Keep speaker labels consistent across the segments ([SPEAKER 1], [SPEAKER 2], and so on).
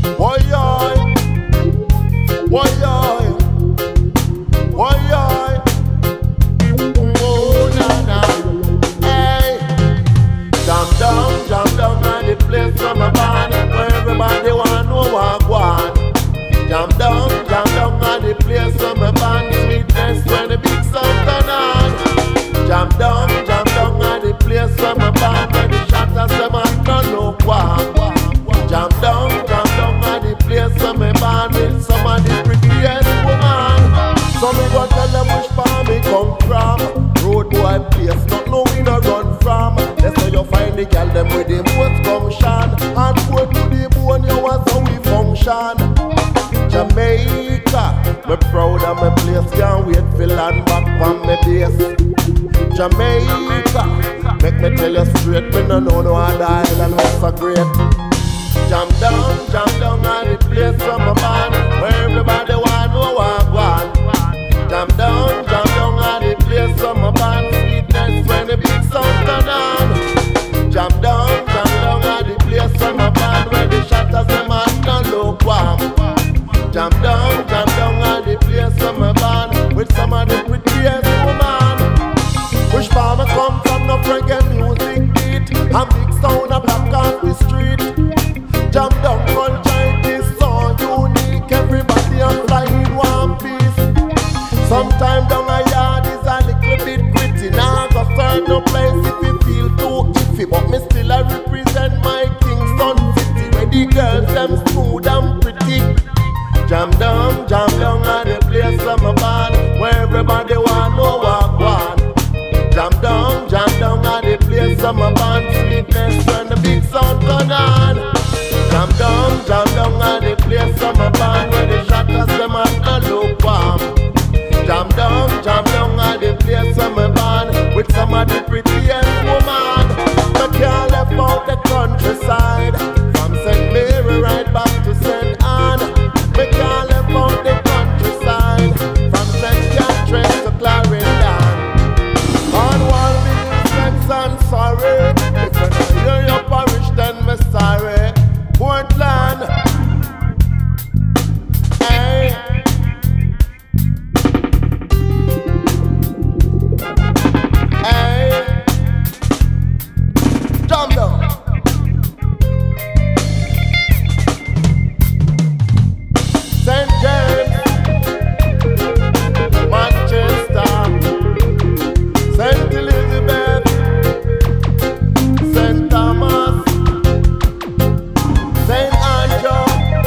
[SPEAKER 1] Why I? Why I? Why I? Oh na na, hey. Jam down on the place from a band where everybody want know what go on. Jam down on the place from a band, sweetness when the big sound turn on. Jam down on the place from a band where the shatters them and turn no quam. Jam down on the place from a band with some of the prettiest woman. So me go tell them which farm me come from. Road boy place, not know we no run from. That's how you find the girl them with the most gumption. And go to the bone, you want how we function. Jamaica, me proud of my place, can't wait for land back from my base. Jamaica, make me tell you straight, me no know no other island was so great. Jam down on the place from a man where everybody want know what go on. Jam down on the place from a man, sweetness when the big sound turn on. Jam down on the place from a man where the shatters them and no look warm. Jam down on the place from a band with some of the prettiest woman. Which farmer come from no reggae music beat and big sound a black off the street. Jam down culture is so unique, everybody a fly in one piece. Sometime down a yard is a little bit gritty. Now go find no place if you feel too iffy, but me still I represent my Kingston city where the girls them smooth and pretty. Jam down on the place from a band where everybody want know what go on. Jam down on the place from a band, sweetness when the big sound turn on. Jam down on the place from a band where the shatters them and no look warm. Jam down on the place from a band with some of the prettiest woman. But can't left out the countryside from St. Mary right back to St. Anne. We can't live out the countryside from St. Catherine to Clarendon. On one with thanks and sorry. If you don't hear your parish, then me sorry. Portland, hey. Hey, jump down. St. James, Manchester, St. Elizabeth, St. Thomas, St. Andrew,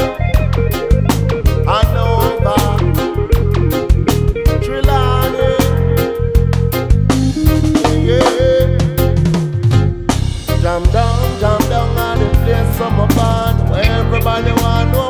[SPEAKER 1] Hanover, Trelawney, yeah. Jam down on the place from a band where everybody want to